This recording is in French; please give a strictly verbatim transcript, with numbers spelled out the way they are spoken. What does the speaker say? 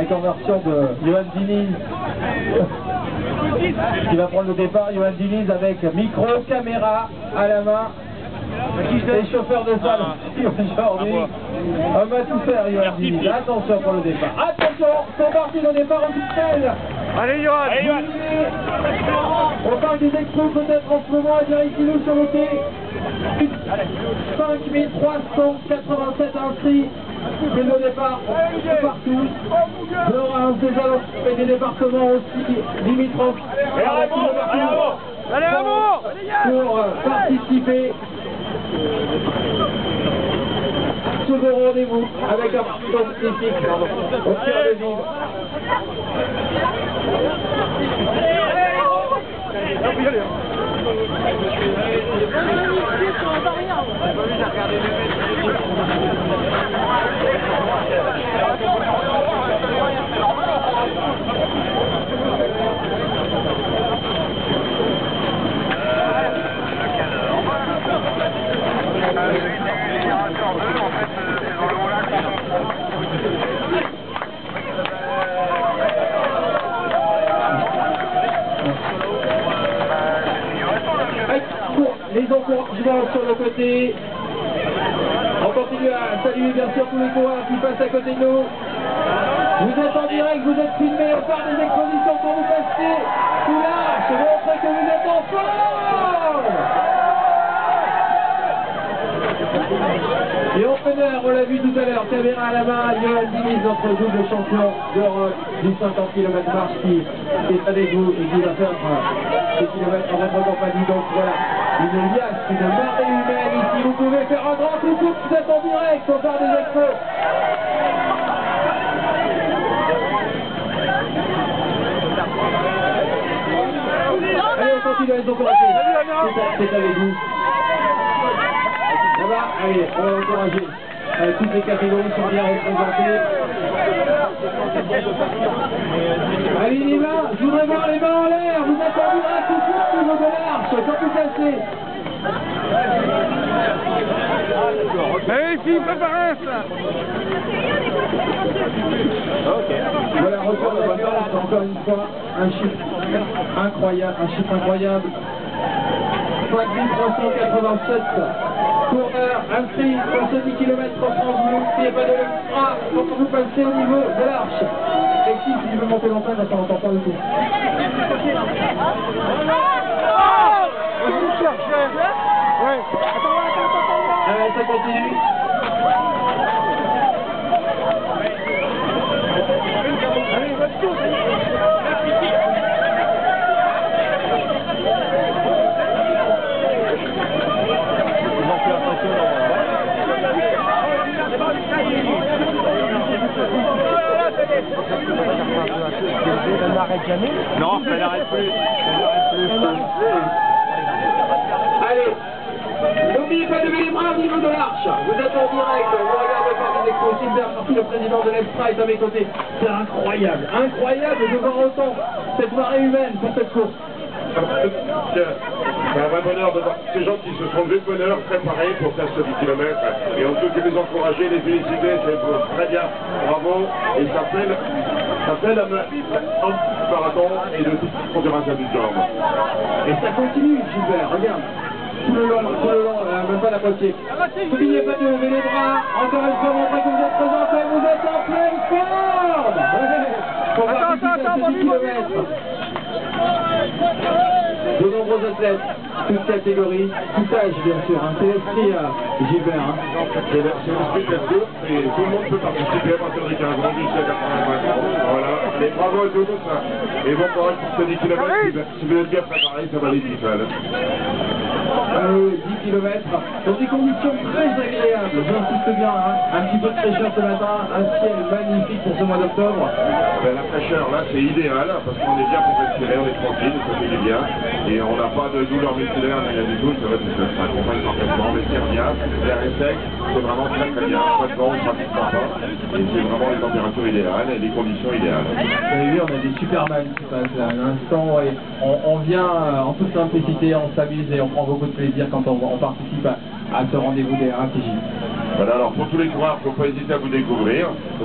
Reconversion de Johan Diniz qui va prendre le départ. Johan Diniz avec micro, caméra à la main. Et chauffeur de salle aujourd'hui. On va tout faire, Johan Diniz. Attention pour le départ. Attention, c'est parti le départ officiel. Allez Johan, Allez Johan. On parle des expos peut-être en ce moment, vérifiez-nous sur le quai. cinq mille trois cent quatre-vingt-sept inscrits. C'est le départ partout. De Reims, des alentours et des départements aussi limitrophes. Allez avant, allez avant. allez avant, pour euh, participer ce beau rendez-vous avec un parcours magnifique au cœur de ville. Les encouragements sur le côté. On continue à saluer bien sûr tous les coureurs qui passent à côté de nous. Vous êtes en direct, vous êtes filmés, on part des expositions pour vous passer tout large, montrer que vous êtes en forme. Et en plein on l'a vu tout à l'heure, caméra à la main, Johan Diniz, notre double champion d'Europe du cinquante kilomètres marche qui est avec vous et qui va faire ces kilomètres en votre compagnie. Donc voilà, une liasse, une marée humaine ici. Vous pouvez faire un grand coucou, vous êtes en direct au bar des expos. Allez, on continue à les encourager. C'est avec vous. Là-bas, allez, on va encourager. Euh, toutes les catégories sont bien représentées. Allez les mains, je voudrais voir les mains en l'air. Vous êtes en direct tout de suite au niveau de l'arche, sans tout casser. allez filles, préparez ça. Voilà, record de balance, encore une fois, un chiffre incroyable, un chiffre incroyable. cinq mille trois cent quatre-vingt-sept coureurs inscrits pour ce dix kilomètres en France. Vous n'oubliez pas de le faire quand vous passez au niveau de l'arche. Et si tu veux monter l'antenne, ça n'entend pas du tout. Ouais. Allez, ça continue. Allez, va tout. Ça n'arrête jamais. Non, ça n'arrête plus. Ça n'arrête plus. Allez, n'oubliez pas de lever les bras au niveau de l'arche. Vous êtes en direct, vous regardez par les expos. Gilbert Parti, le président de l'Extra, est à mes côtés. C'est incroyable, incroyable de voir autant cette marée humaine pour cette course. C'est un vrai bonheur de voir ces gens qui se sont levés de bonheur, préparés pour faire ce dix kilomètres. Et on peut que les encourager, les féliciter, c'est très bien, bravo. Et ça fait, ça fait la main du marathon et de tout ce qu'on dira à du genre. Et ça continue, Gilbert, regarde. Tout le long, tout le long, euh, même pas la moitié. N'oubliez pas de lever les bras. Encore une fois, montrez que vous êtes présentés, vous êtes en pleine forme. Pour participer à ce dix kilomètres. De nombreux athlètes, toutes catégories, tout âge bien sûr, hein. C'est l'esprit euh, Gilbert. Hein. C'est l'esprit de la course et tout le monde peut participer à partir de quinze ans jusqu'à quatre-vingt-cinq ans. Voilà, et bravo à tous. Et bon courage pour ce dix kilomètres, si vous êtes bien préparés, ça va aller vite. Euh, dix kilomètres, dans des conditions très agréables, j'insiste bien, hein. Un petit peu de fraîcheur ce matin, un ciel magnifique pour ce mois d'octobre. Ben, la fraîcheur là c'est idéal parce qu'on est bien compensé, on est tranquille, ça fait du bien et on n'a pas de douleur musculaire ni rien du tout, ça va tout seul, ça accompagne parfaitement, mais c'est bien, l'air est sec, c'est vraiment très très bien, pas de vent, on ne pratique pas et c'est vraiment les températures idéales et les conditions idéales. Vous avez vu, on a des superman qui passent là, à l'instant et on, on vient euh, en toute simplicité, on s'amuse et on prend beaucoup de plaisir quand on, on participe à, à ce rendez-vous des R A T J. Voilà, alors pour tous les coureurs, il ne faut pas hésiter à vous découvrir.